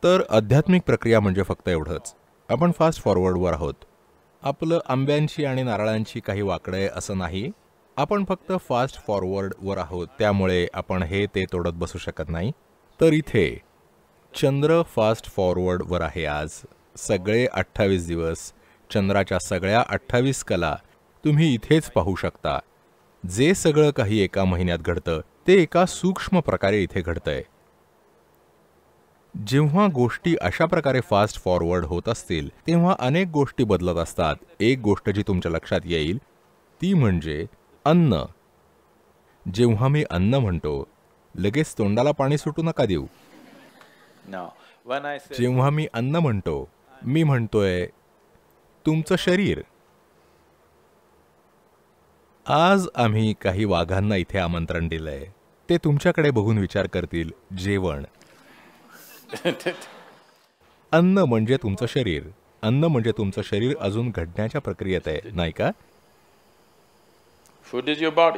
तर आध्यात्मिक प्रक्रिया म्हणजे फक्त एवढंच. आपण फास्ट फॉरवर्डवर आहोत. आपलं आंब्यांची आणि नारळांची काही वाकडं आहे असं नाही. आपण फक्त फास्ट फॉरवर्डवर आहोत, त्यामुळे आपण हे ते तोडत बसू शकत नाही. तर इथे चंद्र फास्ट फॉरवर्डवर आहे आज. सगळे 28 दिवस, चंद्राच्या सगळ्या 28 कला तुम्ही इथेच पाहू शकता. जे सगळं काही एका महिन्यात घडतं ते एका सूक्ष्म प्रकारे इथे घडतंय. जेव्हा गोष्टी अशा प्रकारे फास्ट फॉरवर्ड होत असतील तेव्हा अनेक गोष्टी बदलत असतात. एक गोष्ट जी तुमच्या लक्षात येईल ती म्हणजे अन्न. जेव्हा मी अन्न म्हणतो लगेच तोंडाला पाणी सुटू नका देऊ. No. When I say जेव्हा मी अन्न म्हणतो मी म्हणतोय तुमचं शरीर. आज आम्ही काही वाघांना इथे आमंत्रण दिलंय. ते तुमच्याकडे बघून विचार करतील जेवण. अन्न म्हणजे तुमचं शरीर. अन्न म्हणजे तुमचं शरीर अजून घडण्याच्या प्रक्रियेत आहे, नाही का? food is your body.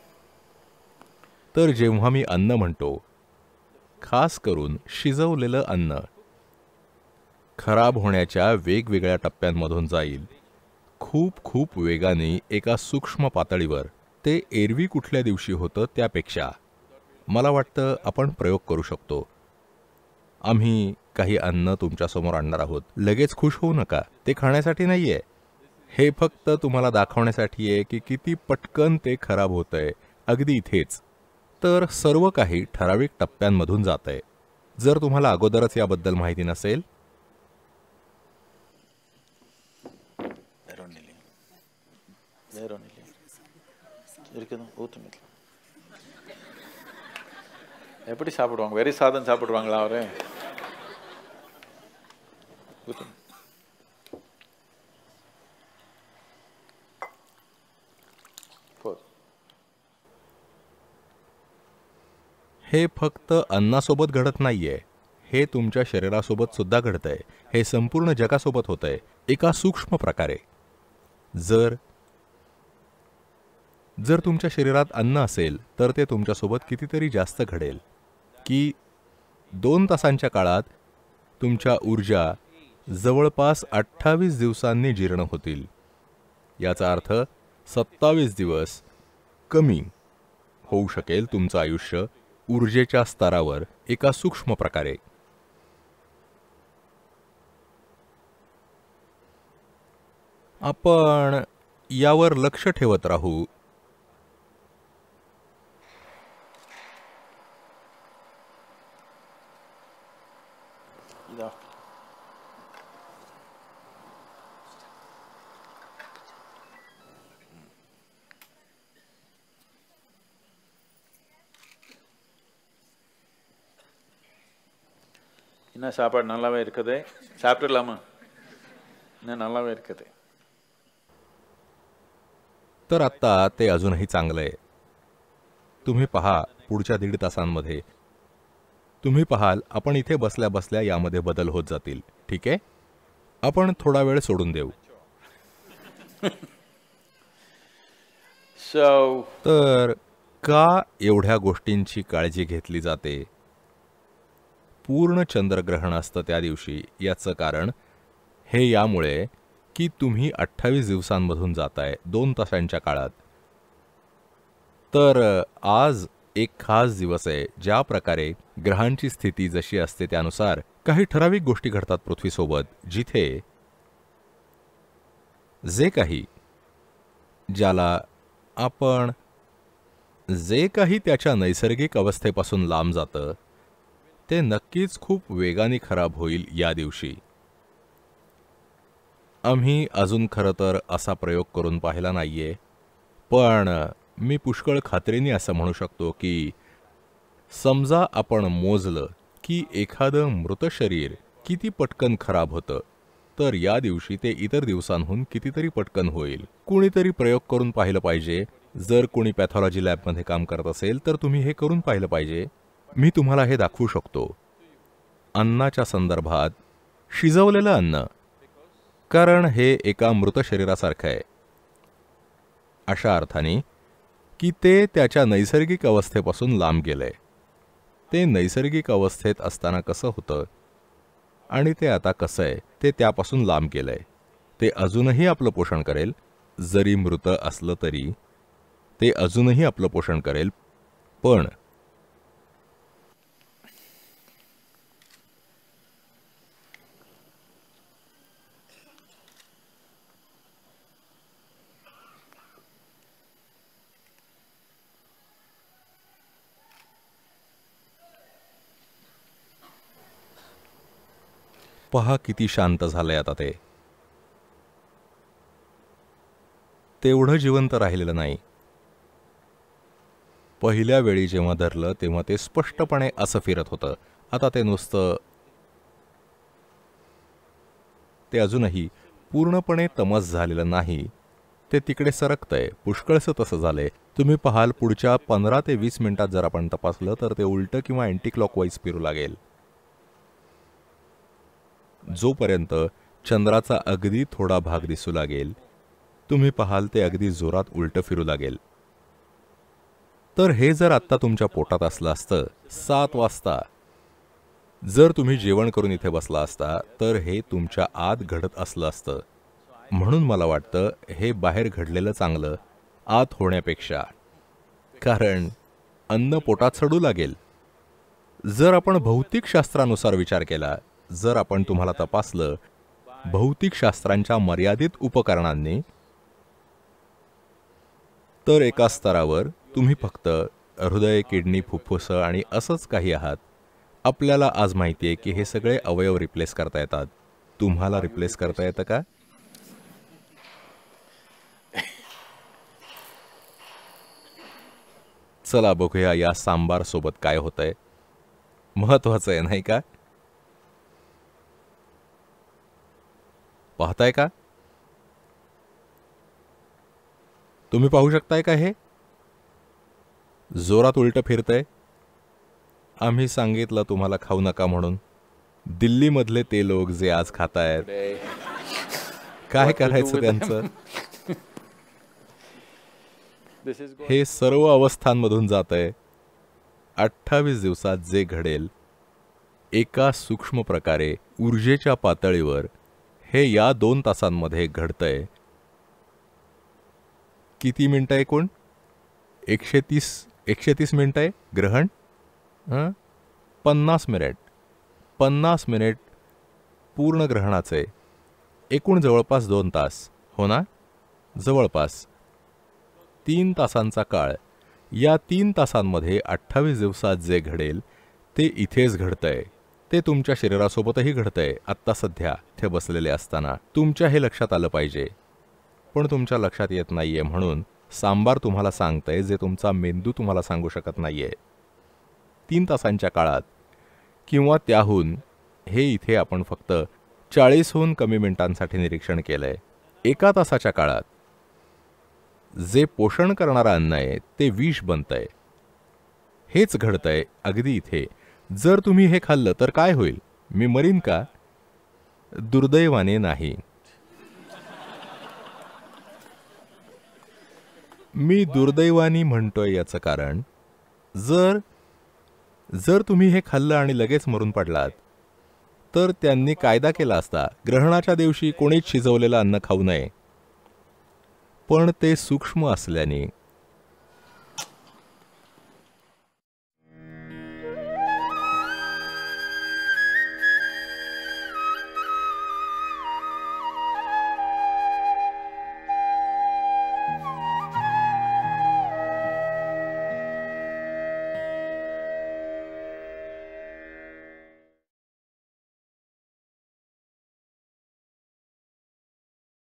तर जेव्हा मी अन्न म्हणतो, खास करून शिजवलेलं अन्न खराब होण्याच्या वेगवेगळ्या टप्प्यांमधून जाईल. खूप खूप वेगाने एका सूक्ष्म पातळीवर. ते एरवी कुठल्या दिवशी होतं त्यापेक्षा. मला वाटतं आपण प्रयोग करू शकतो. आम्ही काही अन्न तुमच्यासमोर आणणार आहोत. लगेच खुश होऊ नका. ते खाण्यासाठी नाहीये. हे फक्त तुम्हाला दाखवण्यासाठी आहे की किती पटकन ते खराब होतंय अगदी इथेच. तर सर्व काही ठराविक टप्प्यांमधून जातंय. जर तुम्हाला अगोदरच याबद्दल माहिती नसेल எப்படி சாப்பிடுவாங்க? வெறி சாதம் சாப்பிடுவாங்களா அவரு? हे फक्त अन्नासोबत घडत नाहीये. हे तुमच्या शरीरासोबत सुद्धा घडतंय. हे संपूर्ण जगासोबत होतंय एका सूक्ष्म प्रकारे. जर तुमच्या शरीरात अन्न असेल तर ते तुमच्यासोबत कितीतरी जास्त घडेल की 2 तासांच्या काळात तुमच्या ऊर्जा जवळपास 28 दिवसांनी जीर्ण होतील. याचा अर्थ 27 दिवस कमी होऊ शकेल तुमचं आयुष्य ऊर्जेच्या स्तरावर एका सूक्ष्म प्रकारे. आपण यावर लक्ष ठेवत राहू. இன்னும் சாப்பாடு நல்லாவே இருக்குது. சாப்பிட்டுடலாமா? இன்னும் நல்லாவே இருக்குது. तर आता ते अजूनही चांगलं आहे. तुम्ही पहा पुढच्या 1.5 तासांमध्ये तुम्ही पाहाल आपण इथे बसल्या बसल्या यामध्ये बदल होत जातील. ठीक आहे? आपण थोडा वेळ सोडून देऊ. तर का एवढ्या गोष्टींची काळजी घेतली जाते? पूर्ण चंद्रग्रहण असतं त्या दिवशी. याचं कारण हे यामुळे की तुम्ही 28 दिवसांमधून जाताय 2 तासांच्या काळात. तर आज एक खास दिवस आहे. ज्या प्रकारे ग्रहांची स्थिती जशी असते त्यानुसार काही ठराविक गोष्टी घडतात पृथ्वीसोबत, जिथे जे काही त्याच्या नैसर्गिक अवस्थेपासून लांब जातं ते नक्कीच खूप वेगाने खराब होईल या दिवशी. आम्ही अजून खरं तर असा प्रयोग करून पाहिला नाहीये, पण मी पुष्कळ खात्रीने असं म्हणू शकतो की समजा आपण मोजलं की एखादं मृत शरीर किती पटकन खराब होतं, तर या दिवशी ते इतर दिवसांहून कितीतरी पटकन होईल. कुणीतरी प्रयोग करून पाहिलं पाहिजे. जर कोणी पॅथॉलॉजी लॅबमध्ये काम करत असेल तर तुम्ही हे करून पाहिलं पाहिजे. मी तुम्हाला हे दाखवू शकतो. अन्नाच्या संदर्भात शिजवलेलं अन्न, कारण हे एका मृत शरीरासारखं आहे. अशा अर्थाने की ते त्याच्या नैसर्गिक अवस्थेपासून लांब गेलंय. ते नैसर्गिक अवस्थेत असताना कसं होतं आणि ते आता कसं आहे ते त्यापासून लांब केलंय. ते अजूनही आपलं पोषण करेल, जरी मृत असलं तरी ते अजूनही आपलं पोषण करेल. पण पहा किती शांत झालंय आता ते. तेवढं जिवंत राहिलेलं नाही. पहिल्या वेळी जेव्हा धरलं तेव्हा ते स्पष्टपणे असं फिरत होतं. आता ते नुसतं, ते अजूनही पूर्णपणे तमस झालेलं नाही. ते तिकडे सरकतंय. पुष्कळसं तसं झालंय. तुम्ही पाहाल पुढच्या 15 ते 20 मिनिटात जर आपण तपासलं तर ते उलटं किंवा अँटी क्लॉकवाईज फिरू लागेल. जोपर्यंत चंद्राचा अगदी थोडा भाग दिसू लागेल, तुम्ही पाहाल ते अगदी जोरात उलटं फिरू लागेल. तर हे जर आत्ता तुमच्या पोटात असलं असतं 7 वाजता, जर तुम्ही जेवण करून इथे बसला असता तर हे तुमच्या आत घडत असलं असतं. म्हणून मला वाटतं हे बाहेर घडलेलं चांगलं आत होण्यापेक्षा, कारण अन्न पोटात सडू लागेल. जर आपण भौतिकशास्त्रानुसार विचार केला, जर आपण तुम्हाला तपासलं भौतिकशास्त्रांच्या मर्यादित उपकरणांनी, तर एका स्तरावर तुम्ही फक्त हृदय, किडनी, फुफ्फुसं आणि असंच काही आहात. आपल्याला आज माहिती आहे की हे सगळे अवयव रिप्लेस करता येतात. तुम्हाला रिप्लेस करता येतं का? चला बघूया या सांबार सोबत काय होतंय. महत्वाचं आहे नाही का? पाहताय का? तुम्ही पाहू शकताय का? हे जोरात उलट फिरतंय. आम्ही सांगितलं तुम्हाला खाऊ नका म्हणून. दिल्लीमधले ते लोक जे आज खातायत, काय करायचं त्यांचं? हे सर्व अवस्थांमधून जातंय. 28 दिवसात जे घडेल एका सूक्ष्म प्रकारे ऊर्जेच्या पातळीवर, हे या 2 तासांमध्ये घडतंय. किती मिनिटं एकूण? 130 मिनिटं आहे ग्रहण. 50 मिनिट, 50 मिनिट पूर्ण ग्रहणाचे, एकूण जवळपास 2 तास, हो ना? जवळपास 3 तासांचा काळ. या 3 तासांमध्ये 28 दिवसात जे घडेल ते इथेच घडतंय. ते तुमच्या शरीरासोबतही घडतंय. आत्ता सध्या इथे बसलेले असताना तुमच्या हे लक्षात आलं पाहिजे, पण तुमच्या लक्षात येत नाहीये. म्हणून सांबार तुम्हाला सांगतंय जे तुमचा मेंदू तुम्हाला सांगू शकत नाहीये. 3 तासांच्या काळात किंवा त्याहून हे इथे आपण फक्त 40हून कमी मिनिटांसाठी निरीक्षण केलंय. 1 तासाच्या काळात जे पोषण करणारं अन्न आहे ते विष बनतंय. हेच घडतंय अगदी इथे. जर तुम्ही हे खाल्लं तर काय होईल? मी मरीन का? दुर्दैवाने नाही. मी दुर्दैवानी म्हणतोय याचं कारण, जर तुम्ही हे खाल्लं आणि लगेच मरून पडलात तर त्यांनी कायदा केला असता ग्रहणाच्या दिवशी कोणीच शिजवलेलं अन्न खाऊ नये. पण ते सूक्ष्म असल्याने